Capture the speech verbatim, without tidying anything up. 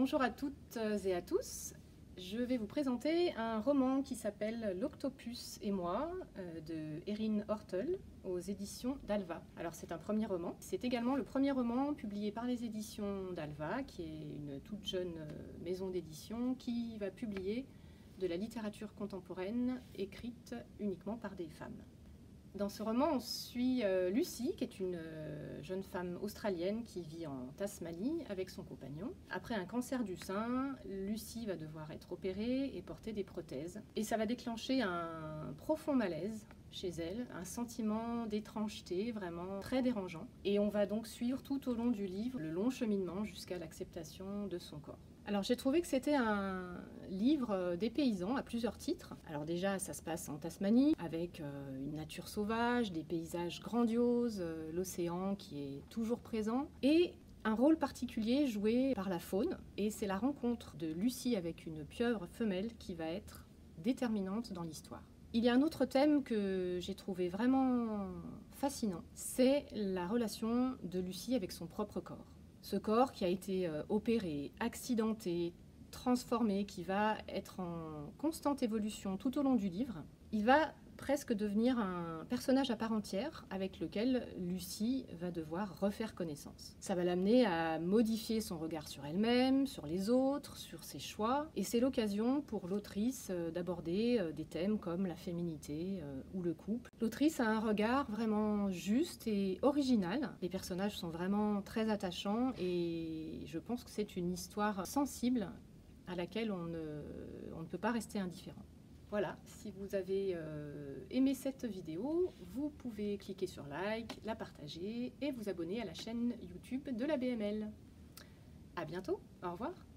Bonjour à toutes et à tous. Je vais vous présenter un roman qui s'appelle L'Octopus et moi de Erin Hortel aux éditions d'Alva. Alors c'est un premier roman. C'est également le premier roman publié par les éditions d'Alva, qui est une toute jeune maison d'édition qui va publier de la littérature contemporaine écrite uniquement par des femmes. Dans ce roman, on suit euh, Lucy, qui est une euh, jeune femme australienne qui vit en Tasmanie avec son compagnon. Après un cancer du sein, Lucy va devoir être opérée et porter des prothèses. Et ça va déclencher un profond malaise chez elle, un sentiment d'étrangeté vraiment très dérangeant. Et on va donc suivre tout au long du livre le long cheminement jusqu'à l'acceptation de son corps. Alors j'ai trouvé que c'était un livre des paysans à plusieurs titres. Alors déjà ça se passe en Tasmanie avec une nature sauvage, des paysages grandioses, l'océan qui est toujours présent et un rôle particulier joué par la faune. Et c'est la rencontre de Lucy avec une pieuvre femelle qui va être déterminante dans l'histoire. Il y a un autre thème que j'ai trouvé vraiment fascinant, c'est la relation de Lucy avec son propre corps. Ce corps qui a été opéré, accidenté, transformé, qui va être en constante évolution tout au long du livre, il va presque devenir un personnage à part entière avec lequel Lucy va devoir refaire connaissance. Ça va l'amener à modifier son regard sur elle-même, sur les autres, sur ses choix, et c'est l'occasion pour l'autrice d'aborder des thèmes comme la féminité ou le couple. L'autrice a un regard vraiment juste et original. Les personnages sont vraiment très attachants et je pense que c'est une histoire sensible à laquelle on ne, on ne peut pas rester indifférent. Voilà, si vous avez euh, aimé cette vidéo, vous pouvez cliquer sur like, la partager et vous abonner à la chaîne YouTube de la B M L. À bientôt, au revoir.